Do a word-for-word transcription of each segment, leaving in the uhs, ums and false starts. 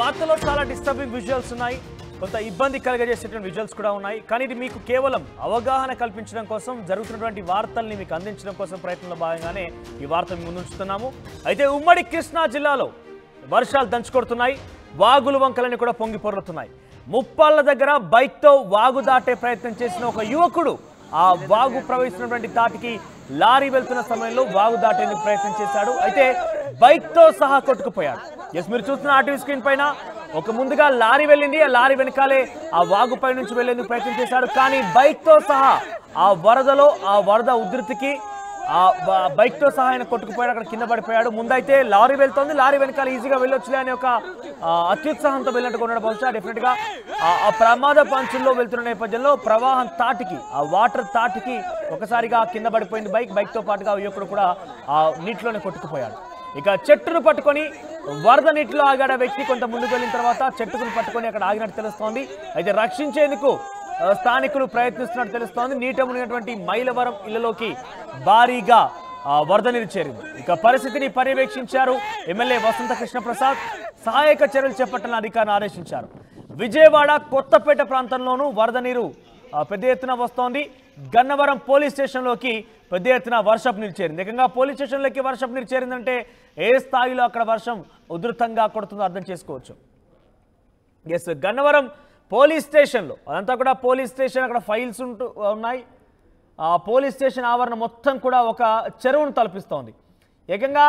వార్తలో చాలా disturbing visuals ఉన్నాయి, కొంత ఇబ్బంది కలిగజేసేటువంటి విజువల్స్ కూడా ఉన్నాయి. కానీ ఇది మీకు కేవలం అవగాహన కల్పించడం కోసం, జరుగుతున్నటువంటి వార్తల్ని మీకు అందించడం కోసం ప్రయత్నంలో భాగంగానే ఈ వార్త ముందుంచుతున్నాము. అయితే ఉమ్మడి కృష్ణా జిల్లాలో వర్షాలు దంచుకొడుతున్నాయి, వాగులు వంకలని కూడా పొంగి పొర్లుతున్నాయి. ముప్పాళ్ల దగ్గర బైక్తో వాగు దాటే ప్రయత్నం చేసిన ఒక యువకుడు ఆ వాగు ప్రవహిస్తున్నటువంటి దాటికి లారీ వెళ్తున్న సమయంలో వాగు దాటేందుకు ప్రయత్నం చేశాడు. అయితే బైక్తో సహా కొట్టుకుపోయాడు. ఎస్, మీరు చూస్తున్న ఆర్టీవీ స్క్రీన్ పైన ఒక ముందుగా లారీ వెళ్ళింది, ఆ లారీ వెనకాలే ఆ వాగు పై నుంచి వెళ్లేందుకు ప్రయత్నం చేశాడు. కానీ బైక్తో సహా ఆ వరదలో, ఆ వరద ఉధృతికి ఆ బైక్తో సహా ఆయన కొట్టుకుపోయాడు, అక్కడ కింద పడిపోయాడు. ముందైతే లారీ వెళ్తోంది, లారీ వెనకాల ఈజీగా వెళ్ళొచ్చులే అనే ఒక అత్యుత్సాహంతో వెళ్ళినట్టు ఉన్నాడు. బహుశా డెఫినెట్ గా ఆ ప్రమాద పంచుల్లో వెళ్తున్న నేపథ్యంలో ప్రవాహం తాటికి, ఆ వాటర్ తాటికి ఒకసారిగా కింద పడిపోయింది బైక్. బైక్ తో పాటుగా యువకుడు కూడా ఆ నీటిలోనే కొట్టుకుపోయాడు. ఇక చెట్టును పట్టుకొని వరద నీటిలో ఆగాడ వ్యక్తి కొంత ముందుకు వెళ్ళిన తర్వాత చెట్టును పట్టుకొని అక్కడ ఆగినట్టు తెలుస్తోంది. అయితే రక్షించేందుకు స్థానికులు ప్రయత్నిస్తున్నట్టు తెలుస్తోంది. నీట మునిగినటువంటి మైలవరం ఇళ్లలోకి భారీగా వరద నీరు చేరింది. ఇక పరిస్థితిని పర్యవేక్షించారు ఎమ్మెల్యే వసంత కృష్ణ ప్రసాద్. సహాయక చర్యలు చేపట్టాలని అధికారులను ఆదేశించారు. విజయవాడ కొత్తపేట ప్రాంతంలోనూ వరద నీరు పెద్ద ఎత్తున వస్తోంది. గన్నవరం పోలీస్ స్టేషన్లోకి పెద్ద ఎత్తున వర్షపు నీరు చేరింది. ఏకంగా పోలీస్ స్టేషన్లోకి వర్షపు నీరు చేరిందంటే ఏ స్థాయిలో అక్కడ వర్షం ఉధృతంగా కొడుతుందో అర్థం చేసుకోవచ్చు. ఎస్, గన్నవరం పోలీస్ స్టేషన్లో అదంతా కూడా పోలీస్ స్టేషన్, అక్కడ ఫైల్స్ ఉంటూ ఉన్నాయి. ఆ పోలీస్ స్టేషన్ ఆవరణ మొత్తం కూడా ఒక చెరువును తలపిస్తోంది. ఏకంగా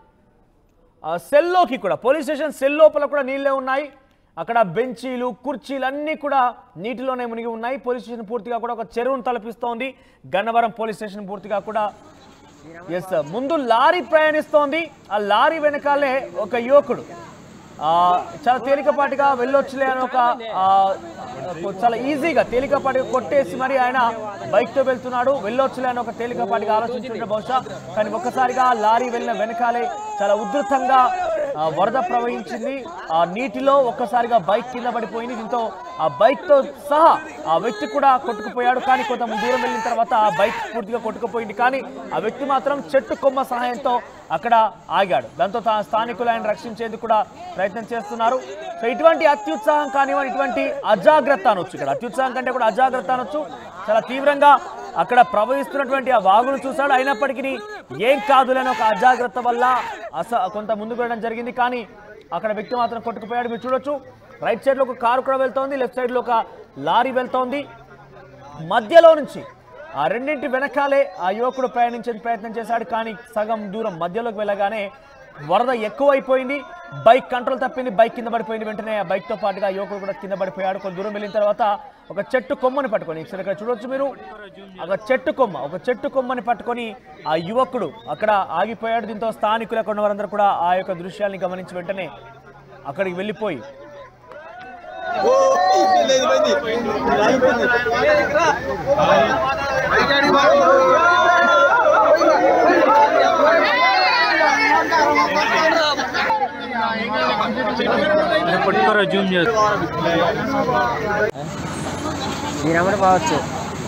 సెల్లోకి కూడా, పోలీస్ స్టేషన్ సెల్ లోపల కూడా నీళ్ళే ఉన్నాయి. అక్కడ బెంచీలు, కుర్చీలు అన్నీ కూడా నీటిలోనే మునిగి ఉన్నాయి. పోలీస్ స్టేషన్ పూర్తిగా కూడా ఒక చెరువును తలపిస్తోంది. గన్నవరం పోలీస్ స్టేషన్ పూర్తిగా కూడా. ఎస్, ముందు లారీ ప్రయాణిస్తోంది, ఆ లారీ వెనకాలే ఒక యువకుడు చాలా తేలికపాటిగా వెళ్ళొచ్చులే అని ఒక చాలా ఈజీగా తేలికపాటిగా కొట్టేసి మరి ఆయన బైక్తో వెళ్తున్నాడు. వెళ్ళొచ్చులే అని ఒక తేలికపాటిగా ఆలోచించుంటే బహుశా. కానీ ఒక్కసారిగా లారీ వెళ్ళిన వెనకాలే చాలా ఉధృతంగా వరద ప్రవహించింది. ఆ నీటిలో ఒక్కసారిగా బైక్ కింద పడిపోయింది. దీంతో ఆ బైక్తో సహా ఆ వ్యక్తి కూడా కొట్టుకుపోయాడు. కానీ కొంత దూరం వెళ్ళిన తర్వాత ఆ బైక్ పూర్తిగా కొట్టుకుపోయింది. కానీ ఆ వ్యక్తి మాత్రం చెట్టు కొమ్మ సహాయంతో అక్కడ ఆగాడు. దాంతో స్థానికులు ఆయన రక్షించేందుకు కూడా ప్రయత్నం చేస్తున్నారు. సో ఇటువంటి అత్యుత్సాహం కానివ్వండి, ఇటువంటి అజాగ్రత్త అనొచ్చు, ఇక్కడ అత్యుత్సాహం కంటే కూడా అజాగ్రత్త అనొచ్చు. చాలా తీవ్రంగా అక్కడ ప్రవహిస్తున్నటువంటి ఆ వాగును చూశాడు. అయినప్పటికీ ఏం కాదులేని ఒక అజాగ్రత్త వల్ల అస కొంత ముందుకు వెళ్ళడం జరిగింది. కానీ అక్కడ వ్యక్తి మాత్రం కొట్టుకుపోయాడు. మీరు చూడొచ్చు, రైట్ సైడ్లో ఒక కారు కూడా వెళ్తోంది, లెఫ్ట్ సైడ్లో ఒక లారీ వెళ్తోంది. మధ్యలో నుంచి ఆ రెండింటి వెనకాలే ఆ యువకుడు ప్రయాణించే ప్రయత్నం చేశాడు. కానీ సగం దూరం మధ్యలోకి వెళ్ళగానే వరద ఎక్కువైపోయింది, బైక్ కంట్రోల్ తప్పింది, బైక్ కింద పడిపోయింది. వెంటనే ఆ బైక్తో పాటుగా యువకుడు కూడా కింద పడిపోయాడు. కొంత దూరం వెళ్ళిన తర్వాత ఒక చెట్టు కొమ్మని పట్టుకొని, ఇక్కడ చూడొచ్చు మీరు, ఒక చెట్టు కొమ్మ ఒక చెట్టు కొమ్మని పట్టుకొని ఆ యువకుడు అక్కడ ఆగిపోయాడు. దీంతో స్థానికులు అక్కడ ఉన్నవారందరూ కూడా ఆ యొక్క దృశ్యాన్ని గమనించి వెంటనే అక్కడికి వెళ్ళిపోయి జూమ్ దీనమ్మడి పోవచ్చు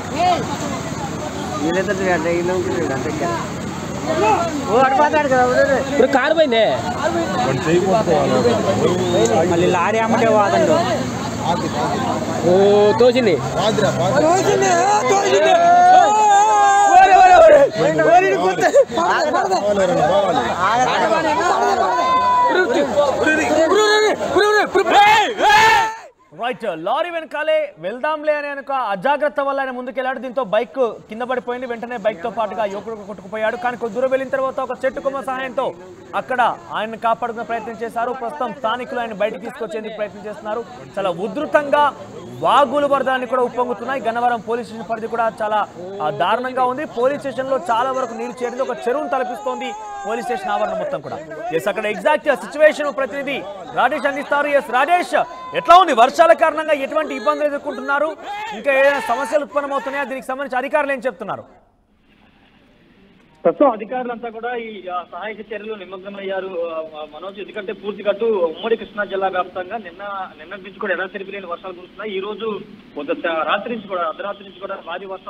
ఇప్పుడు కారు పోయిందే, మళ్ళీ లారీ అమ్మటే వాదండు. ఓ తోసింది రైట్. లారీ వెనకాలే వెళ్దాంలే అనే ఒక అజాగ్రత్త వల్ల ఆయన ముందుకెళ్ళాడు. దీంతో బైక్ కింద పడిపోయింది. వెంటనే బైక్ తో పాటుగా యువకుడు కొట్టుకుపోయాడు. కానీ కొద్ది దూరం వెళ్ళిన తర్వాత ఒక చెట్టు కొమ్మ సహాయంతో అక్కడ ఆయన కాపాడుకునే ప్రయత్నం చేశారు. ప్రస్తుతం స్థానికులు ఆయన బయటకు తీసుకొచ్చేందుకు ప్రయత్నం చేస్తున్నారు. చాలా ఉధృతంగా వాగులు వరదలన్నీ కూడా ఉప్పొంగుతున్నాయి. గన్నవరం పోలీస్ స్టేషన్ పరిధి కూడా చాలా దారుణంగా ఉంది. పోలీస్ స్టేషన్ లో చాలా వరకు నీరు చేరింది, ఒక చెరువును తలపిస్తోంది పోలీస్ స్టేషన్ ఆవరణ మొత్తం కూడా. ఎస్, అక్కడ ఎగ్జాక్ట్ సిచ్యువేషన్ ప్రతినిధి రాజేష్ అందిస్తారు. ఎస్ రాజేష్, ఎట్లా ఉంది? వర్షాల కారణంగా ఎటువంటి ఇబ్బందులు ఎదుర్కొంటున్నారు? ఇంకా ఏదైనా సమస్యలు ఉత్పన్నమవుతున్నాయా? దీనికి సంబంధించి అధికారులు ఏం చెప్తున్నారు? ప్రస్తుతం అధికారులంతా కూడా ఈ సహాయక చర్యలు నిమగ్నమయ్యారు మనోజ్. ఎందుకంటే పూర్తి కట్టు ఉమ్మడి కృష్ణా జిల్లా వ్యాప్తంగా నిన్న నిన్న నుంచి కూడా ఎడతెరిపి లేని వర్షాలు కురుస్తున్నాయి. ఈ రోజు రాత్రి నుంచి కూడా అర్ధరాత్రి నుంచి కూడా భారీ వర్షం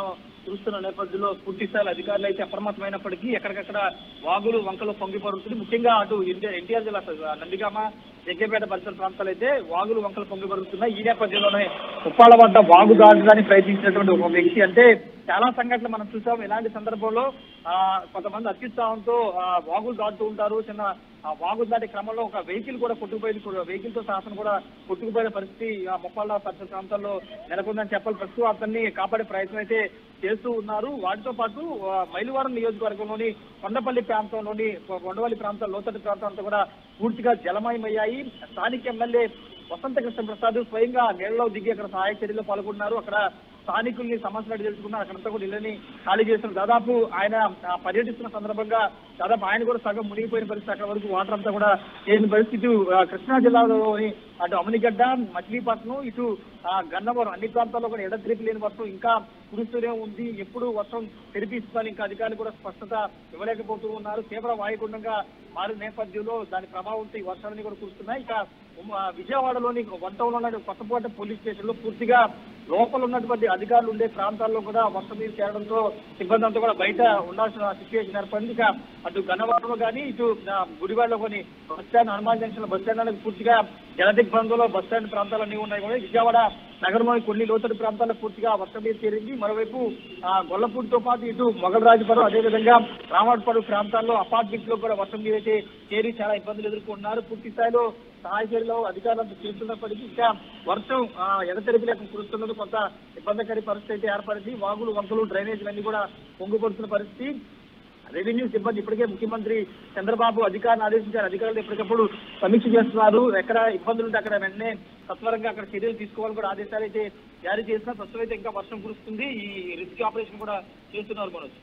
కురుస్తున్న నేపథ్యంలో పూర్తి స్థాయిలో అధికారులు అయితే అప్రమత్తమైనప్పటికీ ఎక్కడికక్కడ వాగులు వంకలు పొంగిపడుతుంది. ముఖ్యంగా అటు ఎన్టీఆర్ జిల్లా నందిగామ జగ్గేపేట పరిసర ప్రాంతాలు అయితే వాగులు వంకలు పొంగిపడుతున్నాయి. ఈ నేపథ్యంలోనే ఉప్పాల వద్ద వాగు దాటడానికి ప్రయత్నించినటువంటి ఒక వ్యక్తి అంటే చాలా సంఘటనలు మనం చూసాం. ఇలాంటి సందర్భంలో ఆ కొంతమంది అత్యుత్సాహంతో ఆ వాగులు దాటుతూ ఉంటారు. చిన్న ఆ వాగు దాటే క్రమంలో ఒక వెహికల్ కూడా కొట్టుకుపోయింది. వెహికల్ తో శాసనం కూడా కొట్టుకుపోయిన పరిస్థితి ఆ ముప్పాళ్ళ పరిసర ప్రాంతాల్లో నెలకొందని చెప్పాలి. ప్రస్తుతం అతన్ని కాపాడే ప్రయత్నం అయితే చేస్తూ ఉన్నారు. వాటితో పాటు మైలువారం నియోజకవర్గంలోని కొండపల్లి ప్రాంతంలోని కొండవల్లి ప్రాంతం లోతట్టు ప్రాంతాలతో కూడా పూర్తిగా జలమయమయ్యాయి. స్థానిక ఎమ్మెల్యే వసంత కృష్ణ ప్రసాద్ స్వయంగా నీళ్ళలో దిగి అక్కడ సహాయ చర్యలో పాల్గొన్నారు. అక్కడ స్థానికుల్ని సమస్యలు తెలుసుకున్నారు. అక్కడంతా కూడా ఇళ్ళని ఖాళీ చేస్తున్నారు. దాదాపు ఆయన పర్యటిస్తున్న సందర్భంగా దాదాపు ఆయన కూడా సగం మునిగిపోయిన పరిస్థితి, అక్కడ వరకు వాటర్ అంతా కూడా చేసిన పరిస్థితి. కృష్ణా జిల్లాలోని అటు అమనిగడ్డ, మచిలీపట్నం, ఇటు గన్నవరం అన్ని ప్రాంతాల్లో కూడా ఎడతెరిపి లేని వర్షం ఇంకా కురుస్తూనే ఉంది. ఎప్పుడు వర్షం తెరిపిస్తుందని ఇంకా అధికారులు కూడా స్పష్టత ఇవ్వలేకపోతూ ఉన్నారు. తీవ్ర వాయుగుండంగా మారిన నేపథ్యంలో దాని ప్రభావంతో ఈ వర్షాలన్నీ కూడా కురుస్తున్నాయి. ఇక విజయవాడలోని వన్ టౌన్ లో కొత్తపేట పోలీస్ స్టేషన్ లో పూర్తిగా లోపల ఉన్నటువంటి అధికారులు ఉండే ప్రాంతాల్లో కూడా వర్షం నీరు చేరడంతో సిబ్బంది అంతా కూడా బయట ఉండాల్సిన సిచ్యువేషన్ ఏర్పడింది. ఇక అటు గన్నవరంలో కానీ ఇటు గుడివాడలో కొన్ని బస్ స్టాండ్, హనుమాన్ జంక్షన్ లో బస్ స్టాండ్ పూర్తిగా జల దిగ్బంధంలో బస్ స్టాండ్ ప్రాంతాలన్నీ ఉన్నాయి కూడా. విజయవాడ నగరంలోని కొన్ని లోతట్టు ప్రాంతాల్లో పూర్తిగా వర్షం నీరు చేరింది. మరోవైపు ఆ గొల్లపూడితో పాటు ఇటు మొగలరాజుపురం, అదేవిధంగా రామవాడపాడు ప్రాంతాల్లో అపార్ట్మెంట్స్ లో కూడా వర్షం నీరు అయితే చేరి చాలా ఇబ్బందులు ఎదుర్కొంటున్నారు. పూర్తి స్థాయిలో సహాయ చర్యలో అధికారులు చేస్తున్నప్పటికీ ఇంకా వర్షం ఎడతెరిపి లేక కురుస్తున్నది కొంత ఇబ్బందికర పరిస్థితి అయితే ఏర్పడింది. వాగులు వంకలు డ్రైనేజీలన్నీ కూడా పొంగిపడుతున్న పరిస్థితి. రెవెన్యూ సిబ్బంది ఇప్పటికే ముఖ్యమంత్రి చంద్రబాబు అధికారులను ఆదేశించారు. అధికారులు ఎప్పటికప్పుడు సమీక్ష చేస్తున్నారు. ఎక్కడ ఇబ్బందులు ఉంటే అక్కడ వెంటనే సత్వరంగా అక్కడ చర్యలు తీసుకోవాలని కూడా ఆదేశాలు అయితే జారీ చేసిన. ప్రస్తుతం అయితే ఇంకా వర్షం కురుస్తుంది. ఈ రెస్క్యూ ఆపరేషన్ కూడా చేస్తున్నారు Manoj.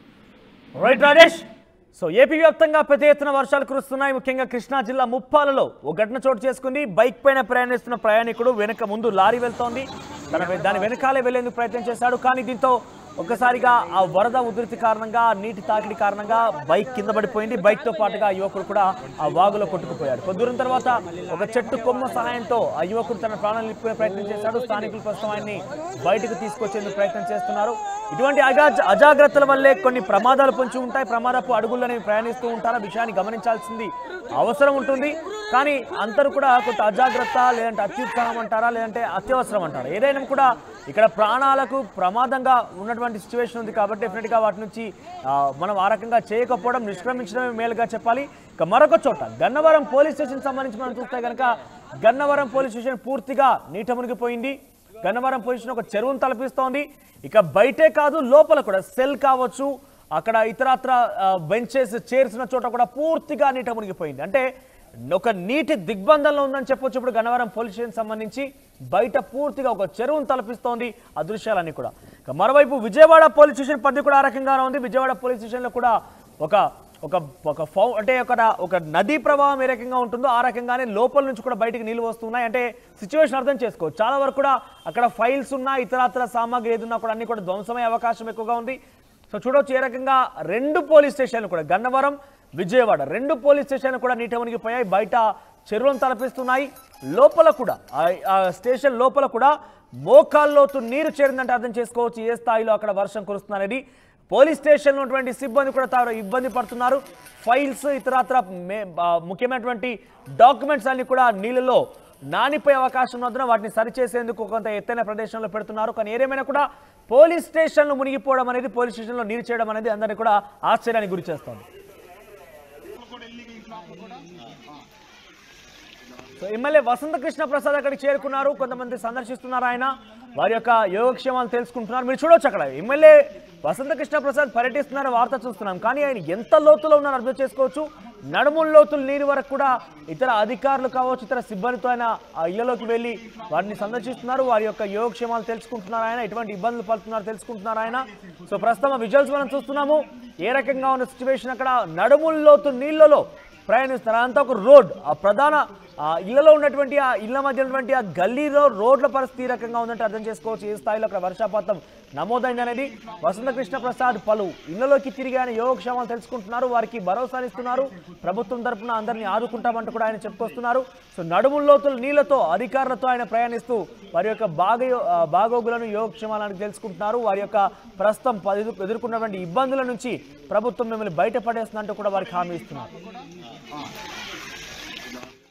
Right Rajesh. So AP వ్యాప్తంగా పెద్ద ఎత్తున వర్షాలు కురుస్తున్నాయి. ముఖ్యంగా కృష్ణా జిల్లా ముప్పాలలో ఓ ఘటన చోటు చేసుకుంది. బైక్ పైన ప్రయాణిస్తున్న ప్రయాణికుడు వెనుక ముందు లారీ వెళ్తోంది. తన దాని వెనకాలే వెళ్లేందుకు ప్రయత్నం చేశాడు. కానీ దీంతో ఒక్కసారిగా ఆ వరద ఉధృతి కారణంగా, నీటి తాకిడి కారణంగా బైక్ కింద పడిపోయింది. బైక్ తో పాటుగా ఆ యువకుడు కూడా ఆ వాగులో కొట్టుకుపోయాడు. కొద్ది దూరం తర్వాత ఒక చెట్టు కొమ్మ సహాయంతో ఆ యువకుడు తన ప్రాణాలు నిలిపే ప్రయత్నం చేశాడు. స్థానికులు ప్రస్తుతం ఆయన్ని బయటకు తీసుకొచ్చేందుకు ప్రయత్నం చేస్తున్నారు. ఇటువంటి అజా అజాగ్రత్తల వల్లే కొన్ని ప్రమాదాలు పొంచి ఉంటాయి. ప్రమాదపు అడుగుల్లోనే ప్రయాణిస్తూ ఉంటారు. విషయాన్ని గమనించాల్సింది అవసరం ఉంటుంది. కానీ అందరూ కూడా కొంత అజాగ్రత్త, లేదంటే అత్యుత్సాహం అంటారా, లేదంటే అత్యవసరం అంటారా, ఏదైనా కూడా ఇక్కడ ప్రాణాలకు ప్రమాదంగా ఉన్నటువంటి సిచ్యువేషన్ ఉంది. కాబట్టి డెఫినెట్గా వాటి నుంచి మనం ఆ రకంగా చేయకపోవడం, నిష్క్రమించడమే మేలుగా చెప్పాలి. ఇక మరొక చోట గన్నవరం పోలీస్ స్టేషన్ సంబంధించి మనం చూస్తే కనుక గన్నవరం పోలీస్ స్టేషన్ పూర్తిగా నీట మునిగిపోయింది. గన్నవరం పోలీస్ స్టేషన్ ఒక చెరువును తలపిస్తోంది. ఇక బయటే కాదు, లోపల కూడా సెల్ కావచ్చు, అక్కడ ఇతరత్ర బెంచెస్, చైర్స్ ఉన్న చోట కూడా పూర్తిగా నీట మునిగిపోయింది. అంటే ఒక నీటి దిగ్బంధంలో ఉందని చెప్పొచ్చు. ఇప్పుడు గన్నవరం పోలీస్ స్టేషన్ సంబంధించి బయట పూర్తిగా ఒక చెరువును తలపిస్తోంది ఆ దృశ్యాలన్నీ కూడా. మరోవైపు విజయవాడ పోలీస్ స్టేషన్ పరిధి కూడా ఆ రకంగానే ఉంది. విజయవాడ పోలీస్ స్టేషన్లో కూడా ఒక ఒక ఒక ఫౌ అంటే ఒక ఒక నదీ ప్రవాహం ఏ రకంగా ఉంటుందో ఆ రకంగానే లోపల నుంచి కూడా బయటికి నీళ్ళు వస్తున్నాయి. అంటే సిచ్యువేషన్ అర్థం చేసుకోవచ్చు. చాలా వరకు కూడా అక్కడ ఫైల్స్ ఉన్నా, ఇతరత్ర సామాగ్రి ఏదున్నా కూడా అన్ని కూడా ధ్వంసమయ్యే అవకాశం ఎక్కువగా ఉంది. సో చూడవచ్చు ఏ రకంగా రెండు పోలీస్ స్టేషన్లు కూడా, గన్నవరం, విజయవాడ రెండు పోలీస్ స్టేషన్లు కూడా నీట మునిగిపోయాయి. బయట చెరువులను తలపిస్తున్నాయి. లోపల కూడా ఆ స్టేషన్ లోపల కూడా మోకాల్లోతు నీరు చేరిందంటే అర్థం చేసుకోవచ్చు ఏ స్థాయిలో అక్కడ వర్షం కురుస్తుందనేది. పోలీస్ స్టేషన్లో ఉన్నటువంటి సిబ్బంది కూడా తాను ఇబ్బంది పడుతున్నారు. ఫైల్స్, ఇతరత్ర ముఖ్యమైనటువంటి డాక్యుమెంట్స్ అన్ని కూడా నీళ్ళలో నానిపోయే అవకాశం ఉన్నందున వాటిని సరిచేసేందుకు కొంత ఎత్తైన ప్రదేశంలో పెడుతున్నారు. కానీ ఏదేమైనా కూడా పోలీస్ స్టేషన్లు మునిగిపోవడం అనేది, పోలీస్ స్టేషన్లో నీరు చేయడం అనేది అందరినీ కూడా ఆశ్చర్యానికి గురి చేస్తోంది. సో ఎమ్మెల్యే వసంత కృష్ణ ప్రసాద్ అక్కడికి చేరుకున్నారు. కొంతమంది సందర్శిస్తున్నారు. ఆయన వారి యొక్క యోగక్షేమాలు తెలుసుకుంటున్నారు. మీరు చూడవచ్చు అక్కడ ఎమ్మెల్యే వసంత కృష్ణ ప్రసాద్ పర్యటిస్తున్నారు, వార్త చూస్తున్నాం. కానీ ఆయన ఎంత లోతులో ఉన్నారో అర్థం చేసుకోవచ్చు. నడుముల లోతుల నీరు వరకు కూడా ఇతర అధికారులు కావచ్చు, ఇతర సిబ్బందితో ఆయన ఆ ఇళ్లలోకి వెళ్ళి వారిని సందర్శిస్తున్నారు. వారి యొక్క యోగక్షేమాలు తెలుసుకుంటున్నారు. ఆయన ఎటువంటి ఇబ్బందులు పడుతున్నారు తెలుసుకుంటున్నారు ఆయన. సో ప్రస్తుతం విజువల్స్ మనం చూస్తున్నాము ఏ రకంగా ఉన్న సిచ్యువేషన్. అక్కడ నడుముల లోతు నీళ్లలో ప్రయాణిస్తున్నారు. అంతా ఒక రోడ్, ఆ ప్రధాన ఆ ఇళ్లలో ఉన్నటువంటి ఆ ఇళ్ల మధ్య ఉన్నటువంటి ఆ గల్లీలో రోడ్ల పరిస్థితి ఈ రకంగా ఉందంటే అర్థం చేసుకోవచ్చు ఏ స్థాయిలో అక్కడ వర్షపాతం నమోదైంది అనేది. వసంత కృష్ణ ప్రసాద్ పలు ఇళ్లలోకి తిరిగి ఆయన యోగక్షేమాలు తెలుసుకుంటున్నారు, వారికి భరోసానిస్తున్నారు. ప్రభుత్వం తరఫున అందరినీ ఆదుకుంటామంటూ కూడా ఆయన చెప్పుకొస్తున్నారు. సో నడుముల్లోతుల నీళ్లతో అధికారులతో ఆయన ప్రయాణిస్తూ వారి యొక్క బాగ బాగోగులను యోగక్షేమాలను తెలుసుకుంటున్నారు. వారి యొక్క ప్రస్తుతం ఎదుర్కొన్నటువంటి ఇబ్బందుల నుంచి ప్రభుత్వం మిమ్మల్ని బయటపడేస్తుందంటూ కూడా వారికి హామీ ఇస్తున్నారు.